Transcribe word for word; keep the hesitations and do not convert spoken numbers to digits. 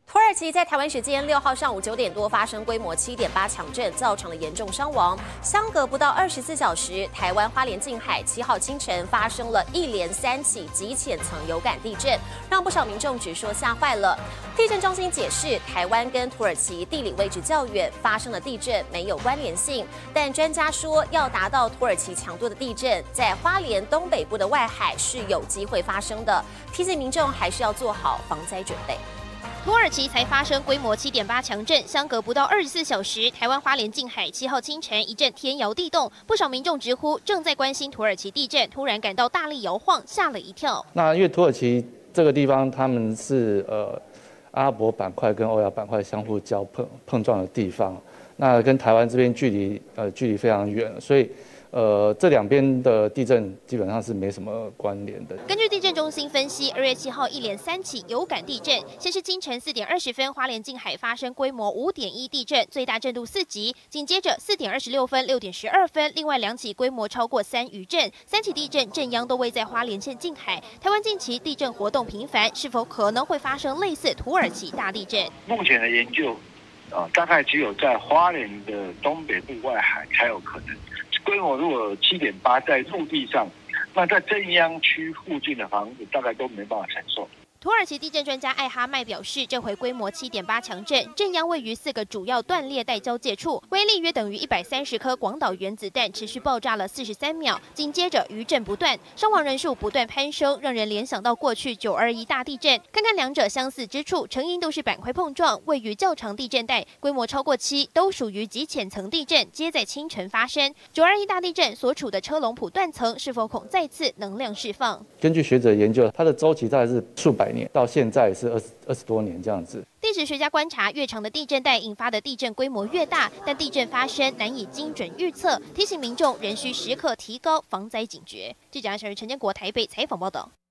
土耳其在台湾时间六号上午九点多发生规模七点八强震，造成了严重伤亡。相隔不到二十四小时，台湾花莲近海七号清晨发生了一连三起极浅层有感地震，让不少民众直说吓坏了。地震中心解释，台湾跟土耳其地理位置较远，发生的地震没有关联性。但专家说，要达到土耳其强度的地震，在花莲东北部的外海是有机会发生的，提醒民众还是要做好防灾准备。 土耳其才发生规模七点八强震，相隔不到二十四小时，台湾花莲近海七号清晨一阵天摇地动，不少民众直呼正在关心土耳其地震，突然感到大力摇晃，吓了一跳。 那因为土耳其这个地方，他们是呃阿拉伯板块跟欧亚板块相互交碰碰撞的地方，那跟台湾这边距离呃距离非常远，所以。 呃，这两边的地震基本上是没什么关联的。 根据地震中心分析，二月七号一连三起有感地震，先是清晨四点二十分，花莲近海发生规模五点一地震，最大震度四级；紧接着四点二十六分、六点十二分，另外两起规模超过三余震，三起地震震央都位在花莲县近海。台湾近期地震活动频繁，是否可能会发生类似土耳其大地震？ 目前的研究，啊，大概只有在花莲的东北部外海才有可能。 规模如果七点八在陆地上，那在震央区附近的房子大概都没办法承受。 土耳其地震专家艾哈迈表示，这回规模七点八强震，震央位于四个主要断裂带交界处，威力约等于一百三十颗广岛原子弹，持续爆炸了四十三秒。紧接着余震不断，伤亡人数不断攀升，让人联想到过去九二一大地震。看看两者相似之处，成因都是板块碰撞，位于较长地震带，规模超过七，都属于极浅层地震，皆在清晨发生。九二一大地震所处的车龙埔断层，是否恐再次能量释放？ 根据学者研究，它的周期大概是数百年。 到现在是二十二十多年这样子。 地质学家观察，越长的地震带引发的地震规模越大，但地震发生难以精准预测，提醒民众仍需时刻提高防灾警觉。记者陈陈建国台北采访报道。